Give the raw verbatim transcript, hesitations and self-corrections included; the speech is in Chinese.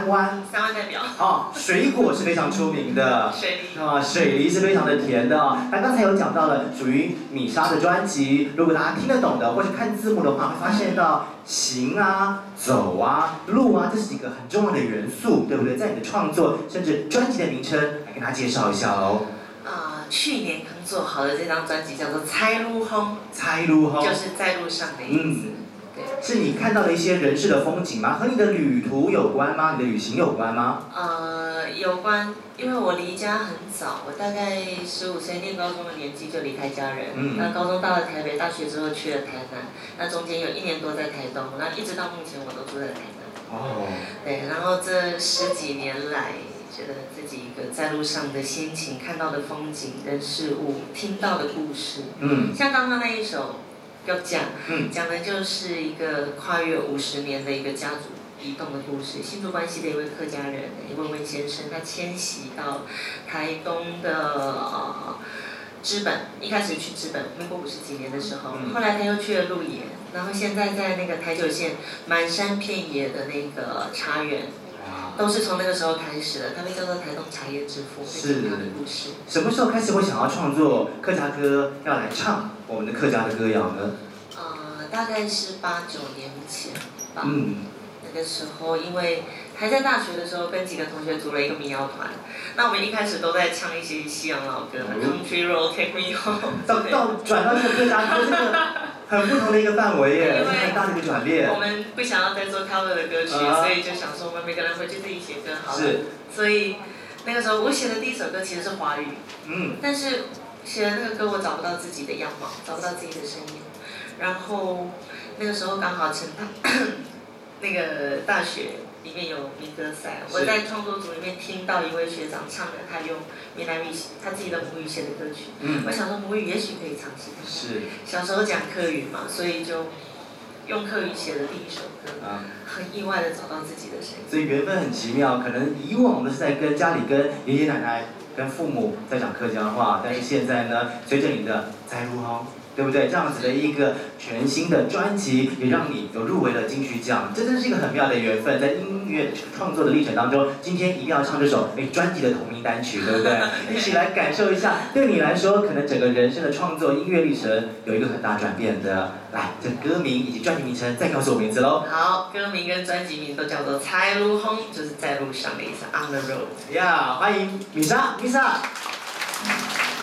三湾。 三湾代表。 哦，水果是非常出名的。 水梨。 啊，水梨是非常的甜的啊。那刚才有讲到了属于米莎的专辑，如果大家听得懂的或者看字幕的话，会发现到行啊、走啊、路啊，这是几个很重要的元素，对不对？在你的创作甚至专辑的名称，来跟大家介绍一下哦。 啊、呃，去年刚做好的这张专辑叫做《猜路轰》， 猜路轰就是在路上的意思。嗯是你看到的一些人世的风景吗？和你的旅途有关吗？你的旅行有关吗？ 呃，有关，因为我离家很早，我大概十五岁念高中的年纪就离开家人。嗯。那高中到了台北，大学之后去了台南，那中间有一年多在台东，那一直到目前我都住在台南。哦。对，然后这十几年来，觉得自己一个在路上的心情，看到的风景、人事物、听到的故事。嗯。像刚刚那一首。要讲，讲的就是一个跨越五十年的一个家族移动的故事。新竹关西的一位客家人，一位温先生，他迁徙到台东的呃知本，一开始去知本，民国五十几年的时候，后来他又去了鹿野，然后现在在那个台九线满山遍野的那个茶园。都是从那个时候开始的，他被叫做台东茶叶之父，是他的故事。 什么时候开始会想要创作客家歌，要来唱我们的客家的歌谣呢？ 呃，大概是八九年前吧。嗯。那个时候，因为还在大学的时候，跟几个同学组了一个民谣团。那我们一开始都在唱一些西洋老歌，嗯、Country Road Take Me Home。 到到转到这个客家歌，这个很不同的一个范围耶，很大的一个转变。 我们不想要再做 cover 的歌曲，啊、所以就想说我们每个人回去自己写歌好了。是。所以那个时候我写的第一首歌其实是华语，嗯，但是写的那个歌我找不到自己的样貌，找不到自己的声音。然后那个时候刚好成大那个大学。里面有民歌赛，我在创作组里面听到一位学长唱的，他用闽南语他自己的母语写的歌曲，嗯、我想说母语也许可以尝试看看。是。小时候讲客语嘛，所以就用客语写的第一首歌，啊、很意外的找到自己的声音。 所以缘分很奇妙，可能以往我们是在跟家里跟爷爷奶奶、跟父母在讲客家话，但是现在呢，随着你的在路吼。对不对？这样子的一个全新的专辑，也让你有入围了金曲奖，这真是一个很妙的缘分。在音乐创作的历程当中，今天一定要唱这首哎专辑的同名单曲，对不对？一起来感受一下，对你来说，可能整个人生的创作音乐历程有一个很大转变的。来，这歌名以及专辑名称，再告诉我名字喽。 好，歌名跟专辑名都叫做《猜路轰》，就是在路上的意思 ，On the road。 呀，欢迎米莎，米莎。